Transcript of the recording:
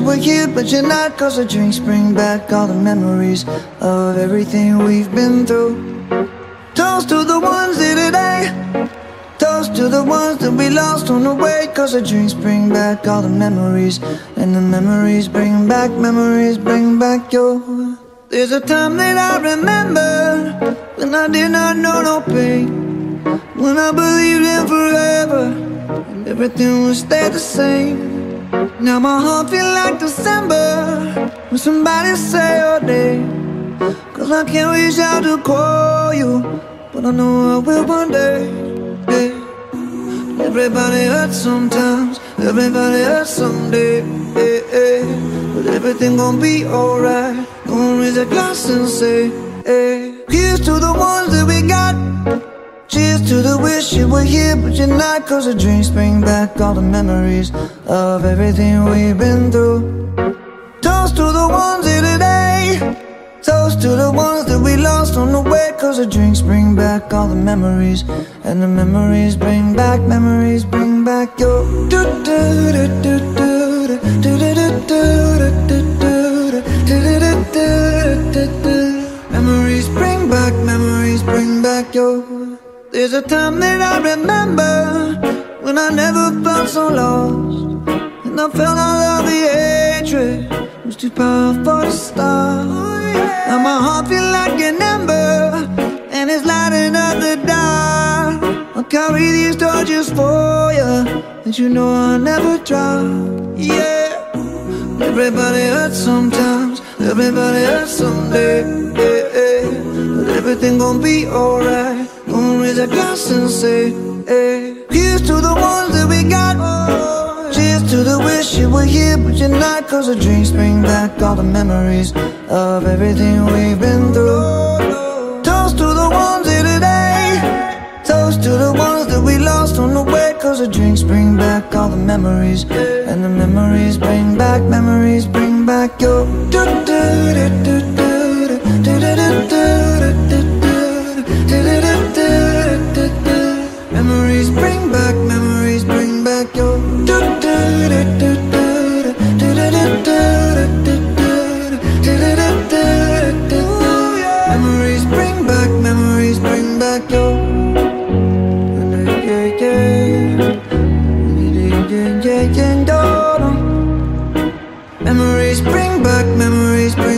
were here, but you're not. Cause the drinks bring back all the memories of everything we've been through. Toast to the ones here today. Toast to the ones that we lost on the way. Cause the drinks bring back all the memories, and the memories bring back your. There's a time that I remember when I did not know no pain, when I believed in forever and everything would stay the same. Now my heart feel like December when somebody say your name. Cause I can't reach out to call you, but I know I will one day. Hey. Everybody hurts sometimes, everybody hurts someday. Hey, hey. But everything gon' be alright. Gonna raise a glass and say, hey. Here's to the ones that we got. Cheers to the wish you were here, but you're not. Cause the drinks bring back all the memories of everything we've been through. Toast to the ones here today. Toast to the ones that we lost on the way. Cause the drinks bring back all the memories, and the memories bring back your. Memories bring back your. There's a time that I remember when I never felt so lost, and I felt all of the hatred was too powerful to stop. Now my heart feel like an ember, and it's lighting up the dark. I'll carry these torches for you, and you know I'll never drop. Yeah. Everybody hurts sometimes, everybody hurts someday. Yeah, yeah. But everything gon' be alright. Gonna raise a glass and say, hey. Here's to the ones that we got. Cheers to the wish you were here, but you're not. Cause the drinks bring back all the memories of everything we've been through. Toast to the ones here today. Toast to the ones that we lost on the way. Cause the drinks bring back all the memories, and the memories bring back your. Memories bring back your. Memories bring back your. Memories bring back